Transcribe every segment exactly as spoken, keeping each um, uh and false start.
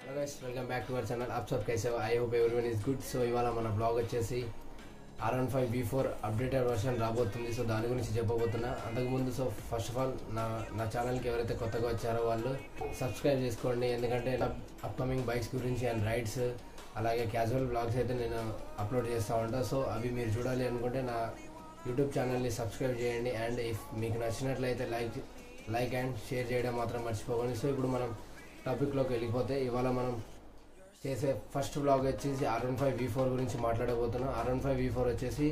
Hello guys, welcome back to our channel. आप सब कैसे हो? I hope everyone is good. So ఇవాళ మన బ్లాగ్ వచ్చేసి R one five V four updated version రాబోతుంది. సో దాని గురించి చెప్పబోతున్నా. అంతకుముందు సో ఫస్ట్ ఆఫ్ ఆల్ నా నా ఛానల్కి ఎవరైతే కొత్తగా వచ్చారో వాళ్ళు సబ్స్క్రైబ్ చేసుకోండి. ఎందుకంటే అప్కమింగ్ బైక్స్ గురించి అండ్ రైడ్స్ అలాగే క్యాజువల్ బ్లాగ్స్ అయితే నేను అప్లోడ్ చేస్తూ ఉంటాను. సో అవి మీరు చూడాలి అనుకుంటే నా యూట్యూబ్ ఛానల్ని సబ్స్క్రైబ్ చేయండి. అండ్ ఇఫ్ మీకు నచ్చినట్లయితే లైక్ లైక్ అండ్ షేర్ చేయడం మాత్రం మర్చిపోకండి. సో ఇప్పుడు మనం టాపిక్లోకి వెళ్ళిపోతే ఇవాళ మనం చేసే ఫస్ట్ బ్లాగ్ వచ్చేసి R one five V four గురించి మాట్లాడబోతున్నాం. R one five V four వచ్చేసి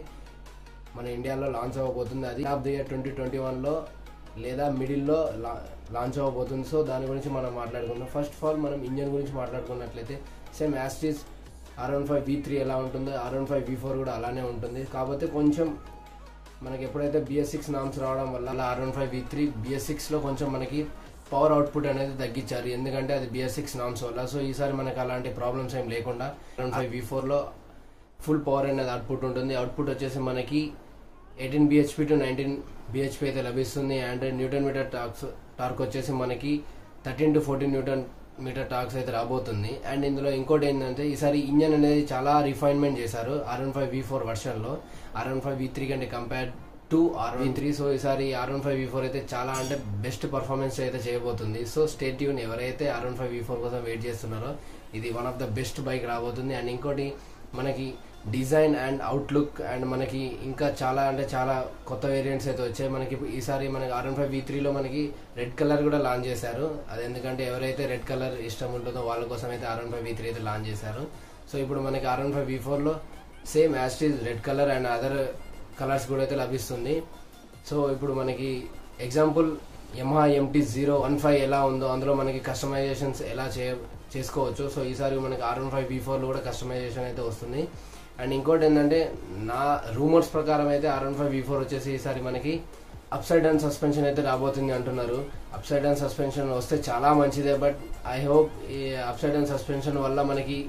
మన ఇండియాలో లాంచ్ అవ్వబోతుంది. అది of the year twenty twenty వన్లో లేదా మిడిల్లో లా లాంచ్ అవ్వబోతుంది. సో దాని గురించి మనం మాట్లాడుకుందాం. ఫస్ట్ ఆఫ్ ఆల్ మనం ఇంజన్ గురించి మాట్లాడుకున్నట్లయితే same as it is R one five V three ఎలా ఉంటుందో R one five V four కూడా అలానే ఉంటుంది. కాకపోతే కొంచెం మనకి ఎప్పుడైతే బిఎస్ సిక్స్ నామ్స్ రావడం వల్ల అలా R one five V three BS సిక్స్లో కొంచెం మనకి పవర్ అవుట్పుట్ అనేది తగ్గించారు. ఎందుకంటే అది బిఎస్ సిక్స్ నామ్స్ వల్ల. సో ఈసారి మనకు అలాంటి ప్రాబ్లమ్స్ ఏం లేకుండా ఆర్ వన్ ఫైవ్ వి ఫోర్లో ఫుల్ పవర్ అనేది అవుట్పుట్ ఉంటుంది. అవుట్పుట్ వచ్చేసి మనకి eighteen BHP to nineteen BHP అయితే లభిస్తుంది. And newton meter torques torque వచ్చేసి మనకి thirteen to fourteen newton meter torques అయితే రాబోతుంది. అండ్ ఇందులో ఇంకోటి ఏంటంటే ఈసారి ఇంజన్ అనేది చాలా రిఫైన్మెంట్ చేశారు R one five V four వర్షన్లో R one five V three కంటే compare to R one three. So ఈసారి R one five V four అయితే చాలా అంటే బెస్ట్ పర్ఫార్మెన్స్ అయితే చేయబోతుంది. So stay tune. ఎవరైతే R one five V four కోసం వెయిట్ చేస్తున్నారో ఇది one of the best bike రాబోతుంది. అండ్ ఇంకోటి మనకి డిజైన్ అండ్ అవుట్లుక్ అండ్ మనకి ఇంకా చాలా అంటే చాలా కొత్త వేరియంట్స్ అయితే వచ్చాయి. మనకి ఈసారి మనకి ఆర్ వన్ ఫైవ్ వి త్రీలో మనకి రెడ్ కలర్ కూడా లాంచ్ చేశారు. అది ఎందుకంటే ఎవరైతే రెడ్ కలర్ ఇష్టం ఉంటుందో వాళ్ళ కోసం అయితే R one five V three అయితే లాంచ్ చేశారు. సో ఇప్పుడు మనకి ఆర్ వన్ ఫైవ్ వి ఫోర్లో same as it is red colour and other colours కూడా అయితే లభిస్తుంది. సో ఇప్పుడు మనకి example Yamaha MT zero one five ఎలా ఉందో అందులో మనకి కస్టమైజేషన్స్ ఎలా చే చేసుకోవచ్చు. సో ఈసారి మనకి ఆర్ వన్ ఫైవ్ వి ఫోర్లో కూడా కస్టమైజేషన్ అయితే వస్తుంది. అండ్ ఇంకోటి ఏంటంటే నా రూమర్స్ ప్రకారం అయితే R one five V four వచ్చేసి ఈసారి మనకి అప్ సైడ్ డౌన్ సస్పెన్షన్ అయితే రాబోతుంది అంటున్నారు. అప్ సైడ్ డౌన్ సస్పెన్షన్ వస్తే చాలా మంచిదే. బట్ ఐ హోప్ ఈ అప్ సైడ్ డౌన్ సస్పెన్షన్ వల్ల మనకి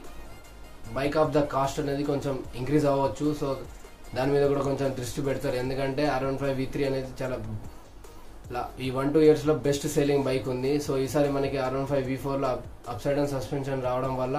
బైక్ ఆఫ్ ద కాస్ట్ అనేది కొంచెం ఇంక్రీజ్ అవ్వచ్చు. సో దాని మీద కూడా కొంచెం దృష్టి పెడతారు. ఎందుకంటే R one five V three అనేది చాలా ఈ వన్ టూ ఇయర్స్లో బెస్ట్ సెల్లింగ్ బైక్ ఉంది. సో ఈసారి మనకి ఆర్ వన్ ఫైవ్ వి ఫోర్లో అప్ సైడ్ డౌన్ సస్పెన్షన్ రావడం వల్ల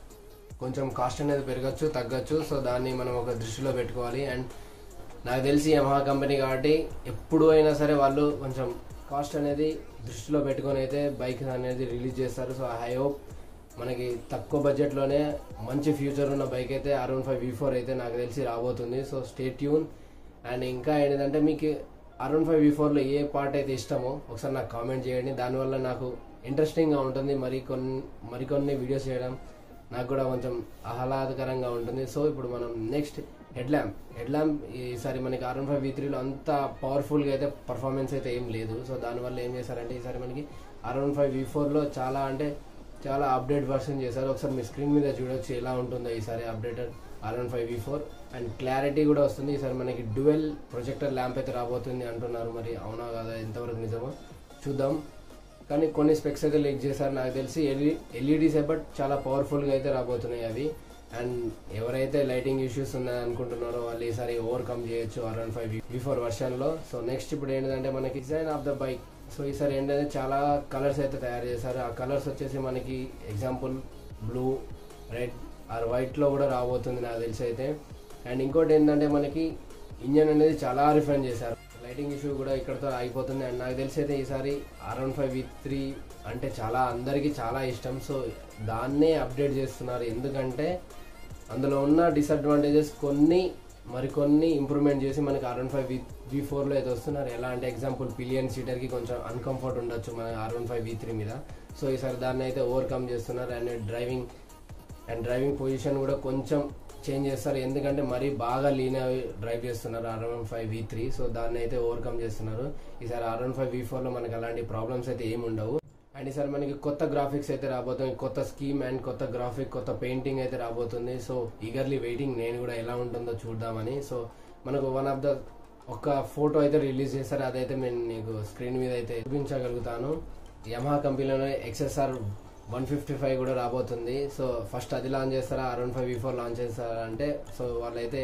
కొంచెం కాస్ట్ అనేది పెరగచ్చు తగ్గచ్చు. సో దాన్ని మనం ఒక దృష్టిలో పెట్టుకోవాలి. అండ్ నాకు తెలిసి యమహా కంపెనీ కాబట్టి ఎప్పుడు అయినా సరే వాళ్ళు కొంచెం కాస్ట్ అనేది దృష్టిలో పెట్టుకొని అయితే బైక్ అనేది రిలీజ్ చేస్తారు. సో ఐ హోప్ మనకి తక్కువ బడ్జెట్లోనే మంచి ఫ్యూచర్ ఉన్న బైక్ అయితే R one five V four అయితే నాకు తెలిసి రాబోతుంది. So stay tune. అండ్ ఇంకా ఏంటంటే మీకు ఆర్ వన్ ఫైవ్ వి ఫోర్లో ఏ పార్ట్ అయితే ఇష్టమో ఒకసారి నాకు కామెంట్ చేయండి. దానివల్ల నాకు ఇంట్రెస్టింగ్గా ఉంటుంది. మరి కొన్ని మరికొన్ని వీడియోస్ చేయడం నాకు కూడా కొంచెం ఆహ్లాదకరంగా ఉంటుంది. సో ఇప్పుడు మనం next head lamp head lamp ఈసారి మనకి ఆర్ వన్ ఫైవ్ వి త్రీలో అంత పవర్ఫుల్గా అయితే పర్ఫార్మెన్స్ అయితే ఏం లేదు. సో దానివల్ల ఏం చేశారంటే ఈసారి మనకి ఆర్ వన్ ఫైవ్ వి ఫోర్లో చాలా అంటే చాలా అప్డేట్ వర్షన్ చేశారు. ఒకసారి మీ స్క్రీన్ మీద చూడొచ్చు ఎలా ఉంటుందో ఈసారి updated R one five V four. And clarity కూడా వస్తుంది. ఈసారి మనకి డ్యూయల్ ప్రొజెక్టర్ ల్యాంప్ అయితే రాబోతుంది అంటున్నారు. మరి అవునా కదా, ఎంతవరకు నిజమో చూద్దాం. కానీ కొన్ని స్పెక్స్ అయితే లీక్ చేశారు. నాకు తెలిసి ఎల్ఈ ఎల్ఈడీస్ బట్ చాలా పవర్ఫుల్గా అయితే రాబోతున్నాయి అవి. అండ్ ఎవరైతే లైటింగ్ ఇష్యూస్ ఉన్నాయని అనుకుంటున్నారో వాళ్ళు ఈసారి ఓవర్కమ్ చేయొచ్చు R one five V four వర్షన్లో. సో నెక్స్ట్ ఇప్పుడు ఏంటంటే మనకి design of the bike. So ఈసారి ఏంటంటే చాలా కలర్స్ అయితే తయారు చేశారు. ఆ కలర్స్ వచ్చేసి మనకి ఎగ్జాంపుల్ బ్లూ, రెడ్ ఆర్ వైట్లో కూడా రాబోతుంది నాకు తెలిసి అయితే. అండ్ ఇంకోటి ఏంటంటే మనకి ఇంజన్ అనేది చాలా రిఫైన్ చేశారు. లైటింగ్ ఇష్యూ కూడా ఇక్కడతో ఆగిపోతుంది. అండ్ నాకు తెలిసి అయితే ఈసారి R one five V three అంటే చాలా అందరికీ చాలా ఇష్టం. సో దాన్నే అప్డేట్ చేస్తున్నారు. ఎందుకంటే అందులో ఉన్న డిసడ్వాంటేజెస్ కొన్ని మరికొన్ని ఇంప్రూవ్మెంట్ చేసి మనకి R one five V V ఫోర్లో అయితే వస్తున్నారు. ఎలా అంటే ఎగ్జాంపుల్ పిలియన్ సీటర్కి కొంచెం అన్కంఫర్ట్ ఉండొచ్చు మన R one five V three మీద. సో ఈసారి దాన్ని అయితే ఓవర్కమ్ చేస్తున్నారు. And driving and driving position కూడా కొంచెం చేంజ్ చేస్తారు. ఎందుకంటే మరీ బాగా లీన్ అవి డ్రైవ్ చేస్తున్నారు R one five V three. So దాన్ని అయితే ఓవర్కమ్ చేస్తున్నారు. ఈసారి ఆర్ వన్ ఫైవ్ వి ఫోర్లో మనకి అలాంటి ప్రాబ్లమ్స్ అయితే ఏమి ఉండవు. అండ్ ఈసారి మనకి కొత్త గ్రాఫిక్స్ అయితే రాబోతుంది. కొత్త స్కీమ్ అండ్ కొత్త గ్రాఫిక్ కొత్త పెయింటింగ్ అయితే రాబోతుంది. సో ఈగర్లీ వెయిటింగ్ నేను కూడా ఎలా ఉంటుందో చూద్దామని. సో మనకు వన్ ఆఫ్ ద ఒక ఫోటో అయితే రిలీజ్ చేస్తారు. అదైతే నేను నీకు స్క్రీన్ మీద అయితే చూపించగలుగుతాను. యమహా కంపెనీలోనే ఎక్స్ఎస్ఆర్ వన్ ఫిఫ్టీ ఫైవ్ కూడా రాబోతుంది. సో ఫస్ట్ అది లాంచ్ చేస్తారా R one five V four launch చేస్తారా అంటే సో వాళ్ళైతే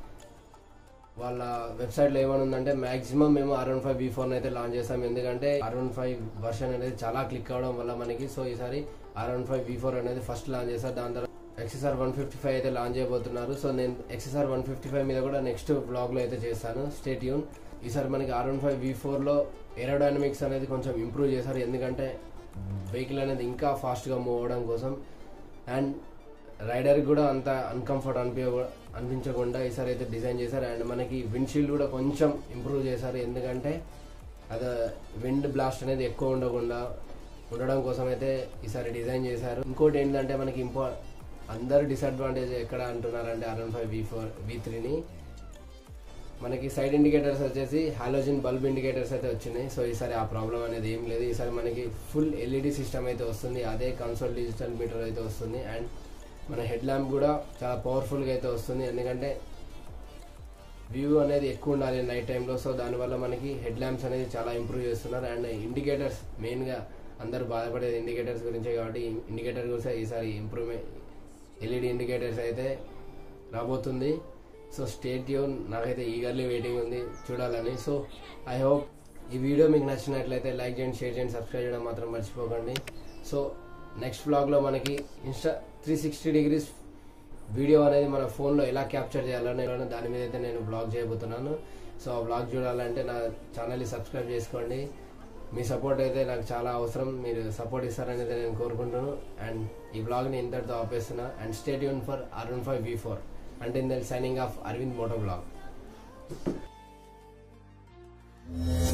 వాళ్ళ వెబ్సైట్లో ఏమని ఉందంటే మాక్సిమం మేము R one five V four అయితే లాంచ్ చేస్తాం. ఎందుకంటే ఆర్ వన్ ఫైవ్ వర్షన్ అనేది చాలా క్లిక్ అవడం వల్ల మనకి సో ఈసారి R one five V four అనేది ఫస్ట్ లాంచ్ చేశారు. దాని తర్వాత ఎక్స్ఎస్ఆర్ వన్ ఫిఫ్టీ ఫైవ్ అయితే లాంచ్ చేయబోతున్నారు. సో నేను ఎక్స్ఎస్ఆర్ వన్ ఫిఫ్టీ ఫైవ్ మీద కూడా నెక్స్ట్ బ్లాగ్లో అయితే చేస్తాను. Stay tune. ఈసారి మనకి ఆర్ వన్ ఫైవ్ వి ఫోర్లో ఏరోడైనమిక్స్ అనేది కొంచెం ఇంప్రూవ్ చేశారు, ఎందుకంటే వెహికల్ అనేది ఇంకా ఫాస్ట్గా మూవ్ అవ్వడం కోసం అండ్ రైడర్కి కూడా అంత అన్కంఫర్ట్ అనిపి అనిపించకుండా ఈసారి అయితే డిజైన్ చేశారు. అండ్ మనకి విండ్షీల్డ్ కూడా కొంచెం ఇంప్రూవ్ చేశారు, ఎందుకంటే అది విండ్ బ్లాస్ట్ అనేది ఎక్కువ ఉండకుండా ఉండడం కోసం అయితే ఈసారి డిజైన్ చేశారు. ఇంకోటి ఏంటంటే మనకి ఇంపా అందరు డిసడ్వాంటేజ్ ఎక్కడ అంటున్నారంటే R one five V four V త్రీని మనకి సైడ్ ఇండికేటర్స్ వచ్చేసి హాలోజన్ బల్బ్ ఇండికేటర్స్ అయితే వచ్చినాయి. సో ఈసారి ఆ ప్రాబ్లం అనేది ఏం లేదు. ఈసారి మనకి ఫుల్ ఎల్ఈడి సిస్టమ్ అయితే వస్తుంది, అదే కన్సోల్ డిజిటల్ మీటర్ అయితే వస్తుంది. అండ్ మన హెడ్ ల్యాంప్ కూడా చాలా పవర్ఫుల్గా అయితే వస్తుంది, ఎందుకంటే వ్యూ అనేది ఎక్కువ ఉండాలి నైట్ టైంలో. సో దానివల్ల మనకి హెడ్ ల్యాంప్స్ అనేది చాలా ఇంప్రూవ్ చేస్తున్నారు. అండ్ ఇండికేటర్స్ మెయిన్గా అందరూ బాధపడేది ఇండికేటర్స్ గురించే, కాబట్టి ఇండికేటర్ గురించి ఈసారి ఇంప్రూవ్మెంట్ ఎల్ఈడి ఇండికేటర్స్ అయితే రాబోతుంది. So stay tune. నాకైతే ఈగర్లీ వెయిటింగ్ ఉంది చూడాలని. సో ఐ హోప్ ఈ వీడియో మీకు నచ్చినట్లయితే లైక్ చేయండి, షేర్ చేయండి, సబ్స్క్రైబ్ చేయడం మాత్రం మర్చిపోకండి. సో నెక్స్ట్ బ్లాగ్లో మనకి Insta three sixty degrees video అనేది మన ఫోన్లో ఎలా క్యాప్చర్ చేయాలని దాని మీద అయితే నేను బ్లాగ్ చేయబోతున్నాను. సో ఆ బ్లాగ్ చూడాలంటే నా ఛానల్ని సబ్స్క్రైబ్ చేసుకోండి. మీ సపోర్ట్ అయితే నాకు చాలా అవసరం, మీరు సపోర్ట్ ఇస్తారని అయితే నేను కోరుకుంటున్నాను. అండ్ ఈ బ్లాగ్ని ఇంతటితో ఆపేస్తున్నా. And stay tune for R one five V four. Until then, signing off, Arvind Motovlog.